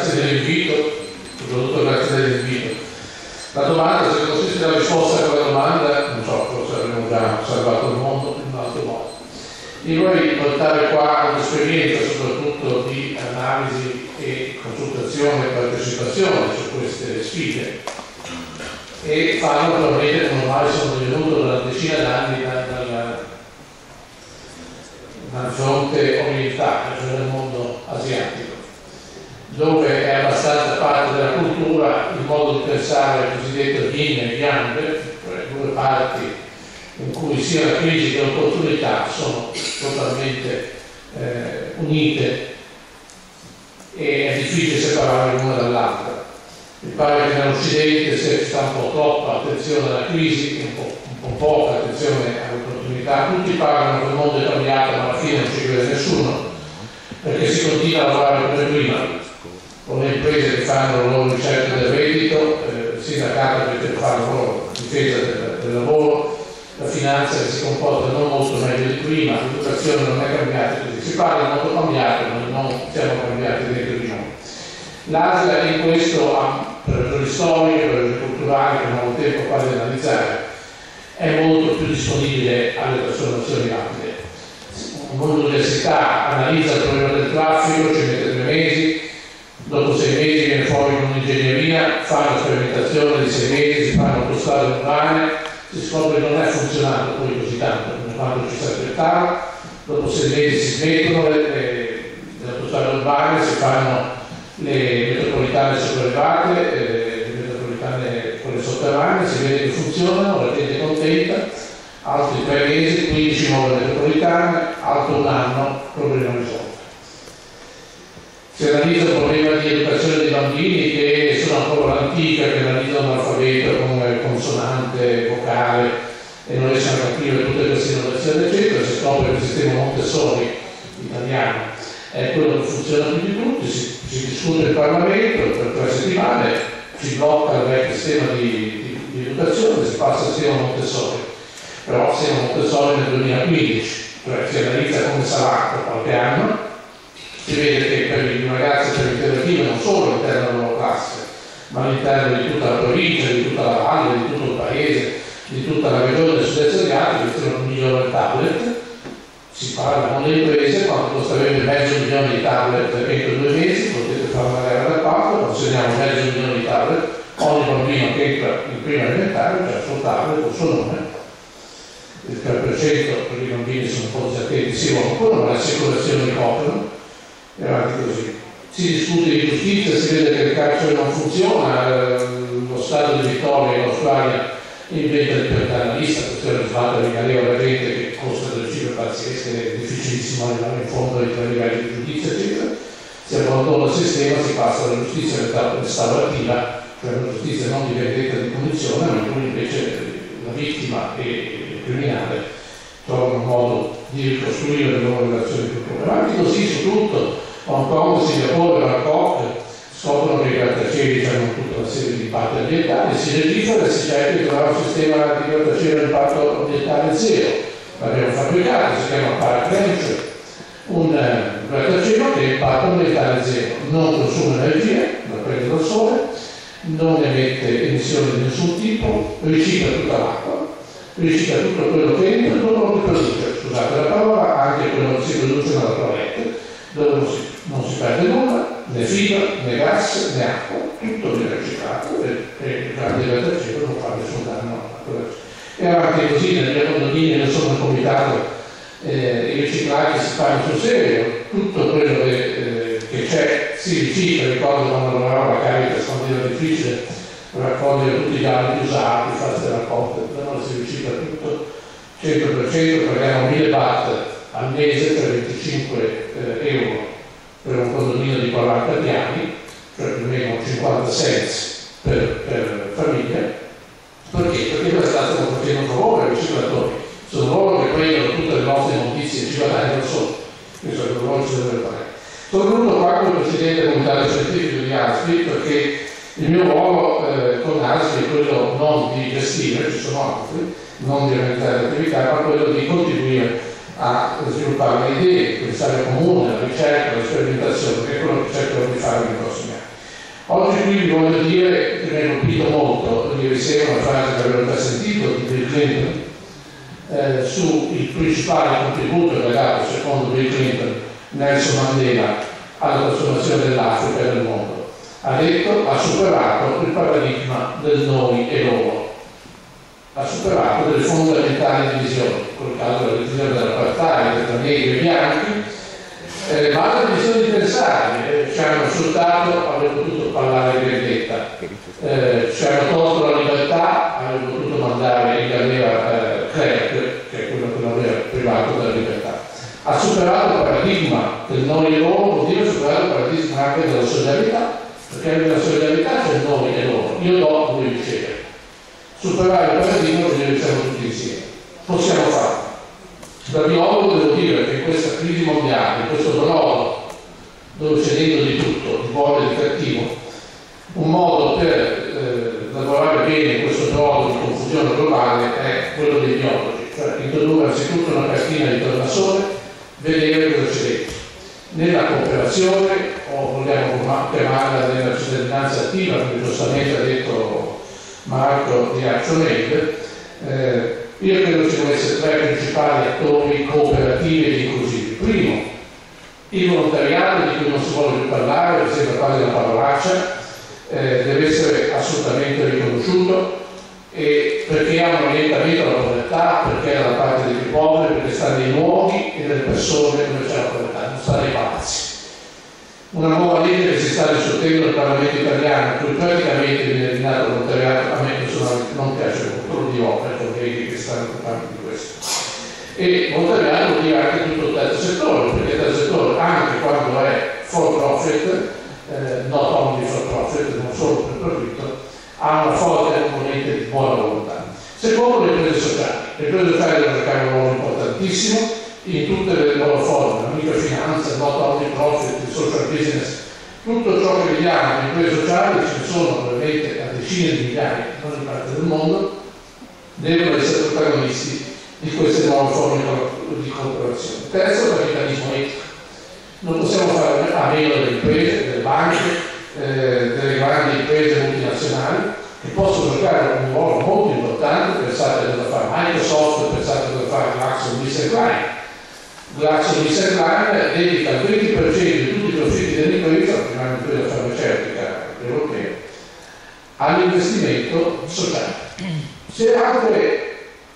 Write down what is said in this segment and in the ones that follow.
grazie dell'invito, soprattutto grazie dell'invito. La domanda, se consiste la risposta a quella domanda, non so, forse avremmo già salvato il mondo in un altro modo. Io vorrei portare qua un'esperienza soprattutto di analisi e consultazione e partecipazione su queste sfide e farlo naturalmente come mai sono venuto da una decina d'anni dal fronte orientale, cioè nel mondo asiatico, dove è abbastanza parte della cultura il modo di pensare il cosiddetto yin e yang, cioè due parti in cui sia la crisi che l'opportunità sono totalmente unite e è difficile separare l'una dall'altra. Mi pare che nell'Occidente si sta un po' troppa attenzione alla crisi e un po' poca attenzione all'opportunità. Tutti parlano che il mondo è cambiato, ma alla fine non ci crede nessuno, perché si continua a lavorare come prima, con le imprese che fanno la loro ricerca del reddito, il sindacato che fa la loro difesa del lavoro, la finanza che si comporta non molto meglio di prima, l'educazione non è cambiata così, si parla di molto cambiato, ma non siamo cambiati dentro di noi. L'Asia in questo, per ragioni storiche, per ragioni culturali, che non ho tempo quasi di analizzare, è molto più disponibile alle trasformazioni rapide. Un'università analizza il problema del traffico, ci mette 3 mesi, dopo 6 mesi viene fuori con un'ingegneria, fa una sperimentazione di 6 mesi, si fanno autostrade urbane, si scopre che non è funzionato poi così tanto come quando ci si aspettava, dopo 6 mesi si smettono le autostrade urbane, si fanno le metropolitane sopraelevate, le metropolitane quelle sotterranee, si vede che funzionano, la gente è contenta, altri 3 mesi, 15 nuove metropolitane, altro un anno, problema risolto. Si analizza il problema di educazione dei bambini che sono ancora l'antica, che analizzano l'alfabeto come consonante, vocale e non riescono a capire tutte queste innovazioni, eccetera. Si scopre che il sistema Montessori italiano è quello che funziona più di tutti, si discute in Parlamento per 3 settimane, si blocca il vecchio sistema di educazione, si passa al sistema Montessori, però il sistema Montessori nel 2015, cioè si analizza come sarà per qualche anno. Si vede che per i ragazzi per l'integrativa non solo all'interno della loro classe, ma all'interno di tutta la provincia, di tutta la valle, di tutto il paese, di tutta la regione del sud-est asiatico, che non migliora il tablet. Si parla con le imprese, quanto costerebbe $500.000 di tablet entro 2 mesi, potete fare una gara d'appalto, consegniamo $500.000 di tablet, ogni bambino che entra in prima elementare c'è il suo tablet, il suo nome. Il 3% per i bambini sono un po' disattenti, si rompono, ma le assicurazioni ricoprono. E avanti così. Si discute di giustizia, si vede che il carcere non funziona, lo Stato di Vittoria in Australia inventa di portare la lista, questione fatta di galera la gente che costa delle cifre pazzesche, è difficilissimo arrivare in fondo ai 3 livelli di giustizia, eccetera. Si abbandona il sistema, si passa alla giustizia restaurativa, cioè una giustizia non di vendetta di punizione, ma in cui invece la vittima e il criminale trovano un modo di ricostruire le loro relazioni più problematiche. Così su tutto, Hong Kong, Singapore, Bangkok scoprono che i grattacieli hanno tutta una serie di impatti ambientali, si legifera e si cerca di trovare un sistema di grattacielo a impatto ambientale zero. L'abbiamo fabbricato, si chiama Park, un grattacielo che ha impatto ambientale zero, non consuma energia, la prende dal sole, non emette emissioni di nessun tipo, ricicla tutta l'acqua, ricicla tutto quello che entra e non lo riproduce, scusate la parola, anche quello che si produce nella toilette, dove non si perde nulla, né fibra, né gas, né acqua, tutto viene riciclato e il grande grattacielo non fa nessun danno a quello. E avanti così, nel mio condominio io sono un comitato, i riciclati si fanno sul serio, tutto quello che c'è si ricicla. Ricordo quando lavoravo a Caritas, quando era difficile raccogliere tutti gli abiti usati, fare queste raccolte, però si ricicla tutto 100%, paghiamo 1.000 baht al mese per 25 euro per un condominio di 40 piani, cioè più o meno 50 cents per famiglia. Perché? Perché noi stiamo facendo un favore ai riciclatori, sono loro che prendono tutte le nostre notizie e ci guadagnano solo, quindi sono loro che ci devono fare. Sono venuto qua come presidente del comitato scientifico di ASPI perché il mio ruolo con ASPI è quello non di gestire, ci sono altri, non di organizzare l'attività, ma quello di contribuire a sviluppare le idee, pensare comune, la ricerca, la sperimentazione, che è quello che cercherò di fare nei prossimi anni. Oggi qui vi voglio dire che mi ha colpito molto ieri sera una frase che avevo già sentito di Bill Clinton sul principale contributo che ha dato, secondo Bill Clinton, Nelson Mandela alla trasformazione dell'Africa e del mondo. Ha detto: ha superato il paradigma del noi e loro, ha superato delle fondamentali divisioni, col caso della divisione dell'apartheid tra negri e bianchi, ma la divisione di pensare. Ci hanno insultato, avrei potuto parlare di vendetta, ci hanno tolto la libertà, avrei potuto mandare in galera Clerc, che è quello che lo aveva privato della libertà. Ha superato il paradigma del noi e loro, vuol dire superare il paradigma anche della solidarietà, perché nella solidarietà c'è il noi e loro, io do, voi ricevete. Superare il paradigma vuol dire che siamo tutti insieme. Possiamo farlo. Da biologo devo dire che in questa crisi mondiale, in questo brodo dove c'è dentro di tutto, di buono e di cattivo, un modo per lavorare bene in questo brodo di confusione globale è quello dei biologi, cioè introdurre anzitutto una cartina di tornasole, vedere cosa c'è dentro. Nella cooperazione, o vogliamo chiamarla nella cittadinanza attiva, come giustamente ha detto Marco di ActionAid, io credo ci devono essere tre principali attori cooperativi ed inclusivi. Primo, il volontariato, di cui non si vuole più parlare, sembra quasi una parolaccia, deve essere assolutamente riconosciuto, perché ha un orientamento alla povertà, perché è dalla parte dei più poveri, perché sta nei luoghi e nelle persone dove c'è la povertà, non sta nei palazzi. Una nuova legge che si sta discutendo nel Parlamento italiano, in cui praticamente viene eliminato il volontariato, a me personalmente non piace molto, lo dirò per colleghi che stanno occupando di questo. E volontariato vuol dire anche tutto il terzo settore, perché il terzo settore, anche quando è for profit, not only for profit, non solo per profitto, ha una forte componente di buona volontà. Secondo, le imprese sociali. Le imprese sociali devono giocare un ruolo importantissimo in tutte le loro forme, la microfinanza, not only profit, il social business, tutto ciò che vediamo in imprese sociali, ce ne sono probabilmente a decine di migliaia in ogni parte del mondo, devono essere protagonisti di queste nuove forme di cooperazione. Terzo, il meccanismo etico. Non possiamo fare a meno delle imprese, delle banche, delle grandi imprese multinazionali che possono giocare un ruolo molto importante. Pensate a cosa fare Microsoft, pensate a cosa fare GlaxoSmithKline. GlaxoSmithKline dedica il 20% di tutti i profitti dell'impresa, la prima impresa farmaceutica europea, all'investimento sociale. Se altre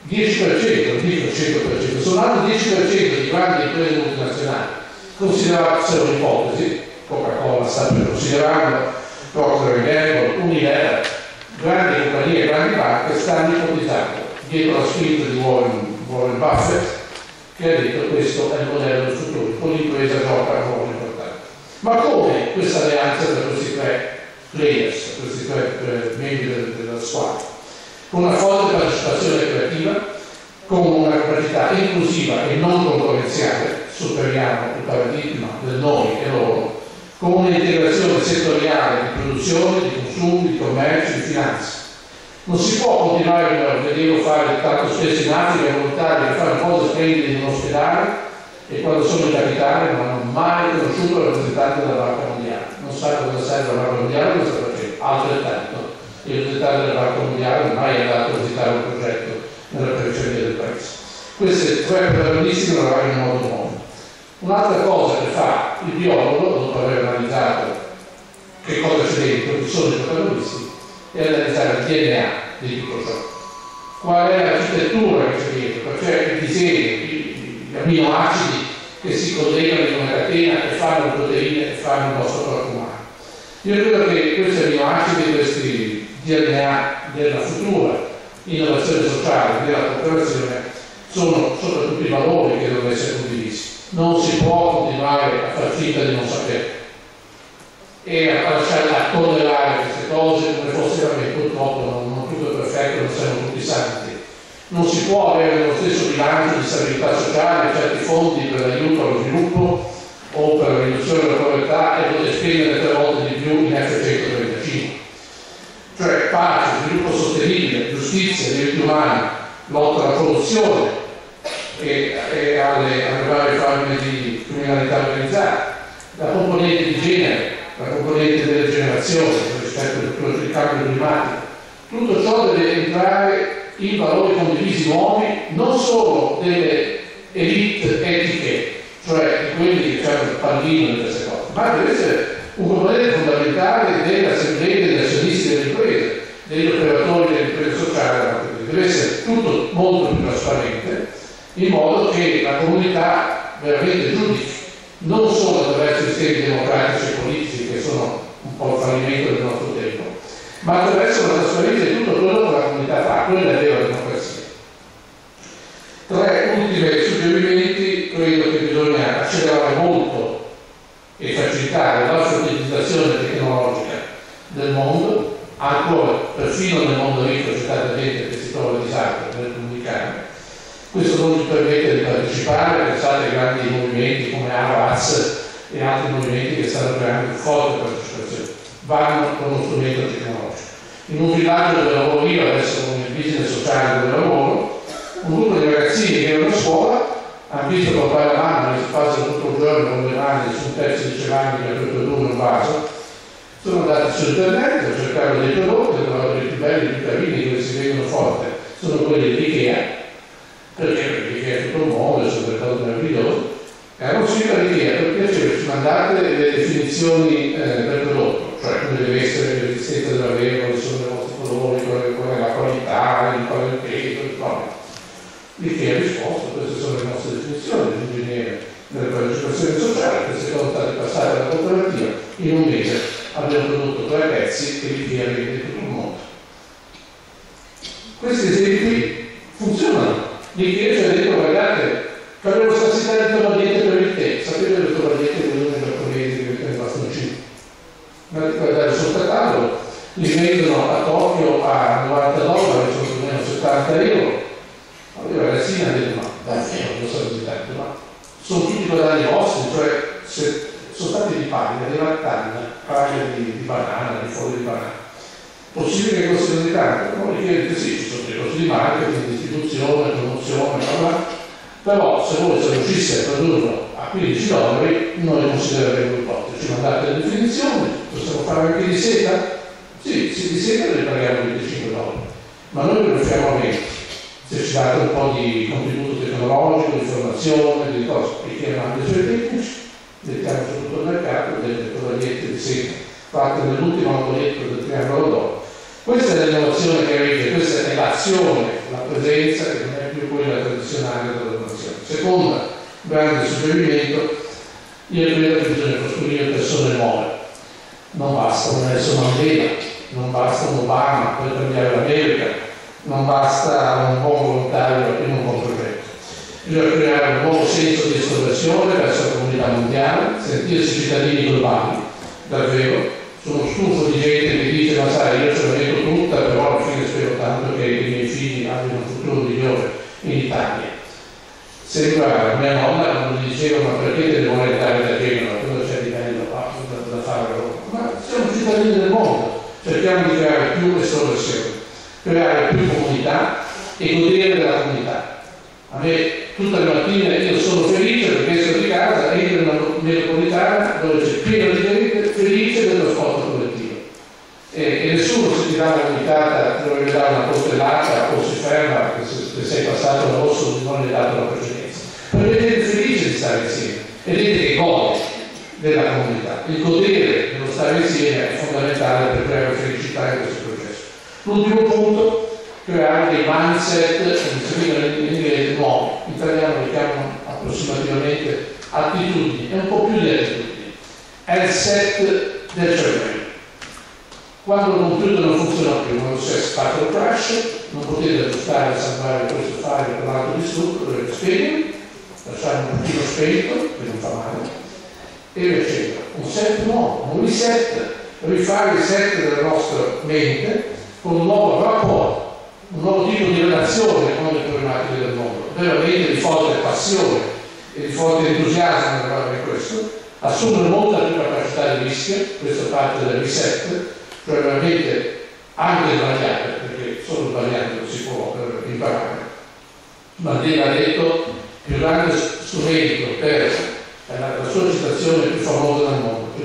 10%, non dico 100%, sono altri 10% di grandi imprese multinazionali considerassero l'ipotesi, Coca-Cola sta per considerarlo, Procter & Gamble, Unilever, grandi compagnie e grandi banche stanno ipotizzando dietro la spinta di Warren Buffett, che ha detto questo è il modello del futuro, con l'impresa gioca un ruolo importante. Ma come questa alleanza tra questi tre players, questi tre membri della squadra? Con una forte partecipazione creativa, con una capacità inclusiva e non concorrenziale, superiamo il paradigma del noi e loro, con un'integrazione settoriale di produzione, di consumi, di commercio, di finanza. Non si può continuare a vederlo fare tanto spesso in Africa, volontari, che fanno cose splendide in un ospedale e quando sono in capitale non hanno mai conosciuto il rappresentante della Banca Mondiale. Non sa cosa serve la Banca Mondiale, cosa sta facendo, altrettanto. Il rappresentante della Banca Mondiale non è mai andato a visitare un progetto nella periferia del paese. Queste tre protagonisti lavorano in modo nuovo. Un'altra cosa che fa il biologo, dopo aver analizzato che cosa c'è dentro, chi sono i protagonisti, è analizzare il DNA di tutto ciò. Qual è l'architettura che c'è dentro, cioè il disegno, gli amminoacidi che si collegano in una catena e fanno le proteine e fanno il nostro corpo umano. Io credo che questi amminoacidi, questi DNA della futura innovazione sociale, della cooperazione, sono soprattutto i valori che devono essere condivisi. Non si può continuare a far finta di non sapere e a lasciare a tollerare queste cose come fosse veramente. Purtroppo non tutto è perfetto, non siamo tutti santi. Non si può avere nello stesso bilancio di stabilità sociale certi fondi per l'aiuto allo sviluppo o per la riduzione della povertà e poter spendere 3 volte di più in F135. Cioè pace, sviluppo sostenibile, giustizia, diritti umani, lotta alla corruzione e alle varie forme di criminalità organizzata, la componente di genere, la componente delle generazioni migrazione, rispetto al cambio climatico. Tutto ciò deve entrare in valori condivisi nuovi, non solo delle elite etiche, cioè di quelli che fanno il pallino di queste cose, ma deve essere un componente fondamentale delle assemblee degli azionisti delle imprese, degli operatori delle imprese sociali, deve essere tutto molto più trasparente, in modo che la comunità veramente giudichi, non solo attraverso i sistemi democratici e politici che sono un po' il fallimento del nostro tempo, ma attraverso la trasparenza di tutto quello che la comunità fa, quella è la vera democrazia. 3 ultimi suggerimenti: credo che bisogna accelerare molto e facilitare l'alfabetizzazione tecnologica del mondo, ancora perfino nel mondo ricco c'è tanta gente che si trova a disagio nel comunicare. Questo non ci permette di partecipare, pensate ai grandi movimenti come Aras e altri movimenti che stanno creando forte partecipazione, vanno con uno strumento tecnologico. In un villaggio dove lavoro io, adesso con il business sociale dove lavoro, un gruppo di ragazzini che erano a scuola hanno visto papà e la mamma che si passano tutto il giorno con le mani su un pezzo di ceramica per produrre un vaso, sono andati su internet a cercare dei prodotti, i più belli, i più carini, che si vengono forte, sono quelli dell'Ikea, perché l'Ikea è tutto il mondo, sono delle cose meravigliose, e hanno scritto all'Ikea: per piacere ci mandate le definizioni del prodotto, cioè come deve essere la resistenza dell'avere, quali sono i vostri colori, qual è la qualità, qual è il peso, insomma. L'Ikea ha risposto: queste sono le nostre definizioni, l'ingegnere della partecipazione sociale, queste cose state passate alla cooperativa, in un mese abbiamo prodotto 3 pezzi che l'Ikea vende in tutto il mondo. Questi esempi funzionano. L'Ikea ci ha detto: guardate, avevo scarsità di tovagliette per il tè, sapete le tovagliette che vengono giapponesi che mettono i bastoncini? Andate a guardare sul catalogo, li vendono a Tokyo a $90, sono più o meno 70 euro. Allora la ragazzina ha detto: ma davvero, lo so tanto, ma sono tutti guadagni vostri, cioè se sono stati di paglia, di latagna, paglia di banana, di foglie di banana. Possibile che costino di tanto? Non richiede sì, ci sono dei costi di marketing, di distribuzione, promozione, però se voi riuscisse a produrlo a $15, noi considereremo il costo. Ci mandate le definizioni, possiamo fare anche di seta? Sì, di seta ne paghiamo $25, ma noi ve lo offriamo a 20. Se ci date un po' di contributo tecnologico, di formazione, di cose, richiamiamo anche i suoi tecnici, mettiamo su tutto il mercato delle tovagliette di seta fatte nell'ultimo modelletto del triangolo d'oro. Questa è l'innovazione che avete, questa è l'azione, la presenza che non è più quella tradizionale della donazione. Secondo grande suggerimento: io credo che bisogna costruire persone nuove. Non basta un Nelson Mandela, non basta un Obama per cambiare l'America, non basta un buon volontario in un buon progetto. Bisogna creare un nuovo senso di estroversione verso la comunità mondiale, sentirsi cittadini globali, davvero. Sono stufo di gente che dice: ma sai, io ce la metto tutta, però alla fine spero tanto che i miei figli abbiano un futuro migliore in Italia. Sembra mia nonna quando mi diceva: ma perché te ne vuoi andare da Genova? Cosa c'è di bello da fare? Ma siamo cittadini del mondo, cerchiamo di creare più estroversione, creare più comunità e godere della comunità. A me tutte le mattine io sono felice perché esco di casa, entro in una metropolitana dove c'è pieno di gente felice dello sport collettivo e nessuno si ti dà una guidata, dove gli dà una coltellata o si ferma perché se sei passato al rosso non gli hai dato la precedenza, perché è gente felice di stare insieme, è gente che gode della comunità. Il godere dello stare insieme è fondamentale per creare felicità in questo processo. L'ultimo punto: creare dei mindset, come si dice in inglese, nuovi. In italiano li chiamano approssimativamente attitudini, è un po' più di attitudini. È il set del cervello. Quando il computer non funziona più, quando c'è stato il crash, non potete aggiustare e salvare questo file con l'altro distrutto, dovete spegnere, lasciare un pochino spento, che non fa male, e riaccendere. Un set nuovo, un reset, rifare il set della nostra mente con un nuovo rapporto, un nuovo tipo di relazione con le problematiche del mondo, veramente di forte passione e di forte entusiasmo in questo, assumere molta più capacità di rischio, questa parte del reset, cioè veramente anche sbagliare, perché solo sbagliando si può imparare. Mandela ha detto: il più grande strumento per la sua citazione più famosa del mondo, il più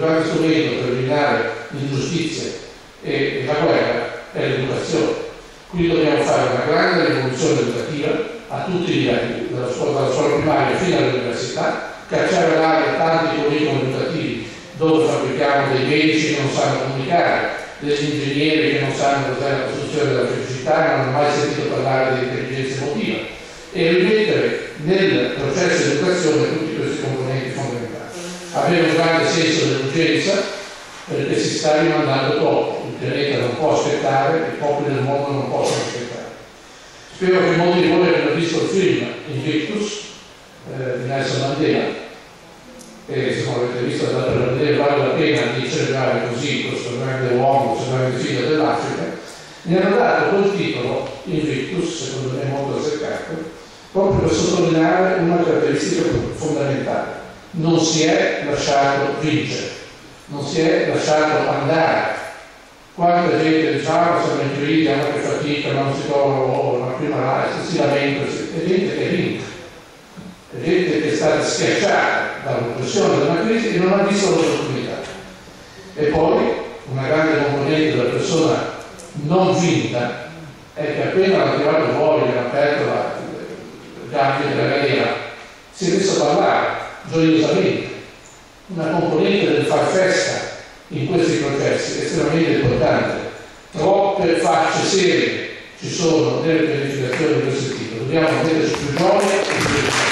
grande strumento per eliminare l'ingiustizia e la guerra è l'educazione. Qui dobbiamo fare una grande rivoluzione educativa a tutti i livelli, dalla scuola primaria fino all'università, cacciare all'aria tanti curriculum educativi dove fabbrichiamo dei medici che non sanno comunicare, degli ingegneri che non sanno cos'è la costruzione della felicità, non hanno mai sentito parlare di intelligenza emotiva, e rimettere nel processo di educazione tutti questi componenti fondamentali. Avere un grande senso dell'urgenza, perché si sta rimandando troppo, il pianeta non può aspettare, i popoli del mondo non possono aspettare. Spero che molti di voi abbiano visto il film Invictus di Nelson Mandela, e se non l'avete visto andate a vedere, vale la pena di celebrare così questo grande uomo, questo grande figlio dell'Africa. Mi hanno dato quel titolo Invictus, secondo me molto azzeccato, proprio per sottolineare una caratteristica fondamentale: non si è lasciato vincere, non si è lasciato andare. Quanta gente diciamo siamo in crisi, hanno che fatica, non si trova lavoro, ma prima là si lamenta, è gente che vince, è gente che è stata schiacciata dall'oppressione della crisi e non ha visto l'opportunità. E poi una grande componente della persona non vinta è che appena hanno tirato fuori e hanno aperto il gambito della galera, si è messo a parlare gioiosamente. Una componente del far festa in questi processi estremamente importante. Troppe facce serie ci sono nelle pianificazioni di questo tipo, dobbiamo metterci più giovani e più